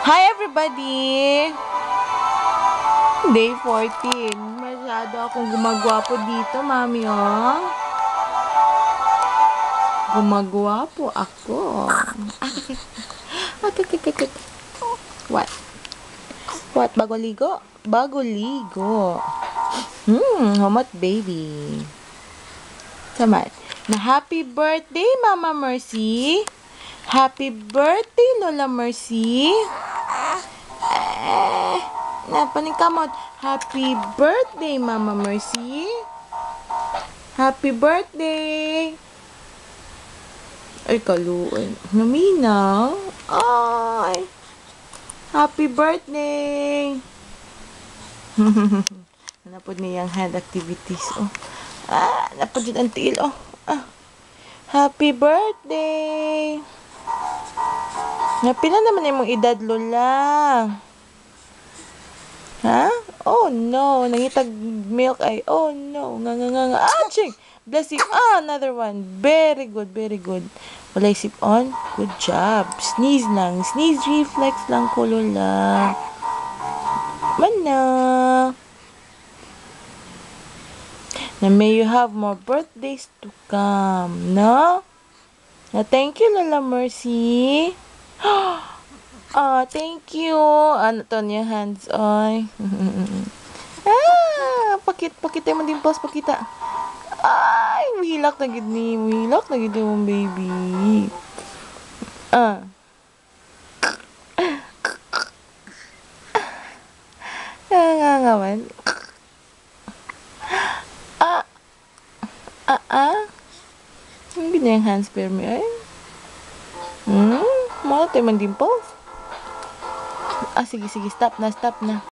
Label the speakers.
Speaker 1: Hi everybody! Day 14. Masyado akong gumagwapo dito, mami, oh. Gumagwapo ako. What? What? Bago ligo? Bago ligo. Homot baby. Saman. Na happy birthday, Mama Mercy. Happy birthday, Lola Mercy. Napaning kamot. Happy birthday, Mama Mercy. Happy birthday. Ay, kaluan. Naminaw. Ay. Happy birthday. Napod niyang hand activities. Oh. Napod yun ang tiil. Oh. Happy birthday. Napila naman yung edad, Lola. Ha? Oh no, nangitag milk ay. Oh no, nga. Ching! Bless you. Another one. Very good, very good. Wala isip on. Good job. Sneeze lang. Sneeze reflex lang ko, Lola. Mana. Na may you have more birthdays to come, no? Na thank you, Lola Mercy. Thank you. Ano to niya hands on? Pakita mo din pause, pakita. Ay, mahilak na gid ni. Mahilak na gid mo, baby. Nangangawan. Hindi na yung hands per me, ay. Mga tayo man din pause. Sige, stop na.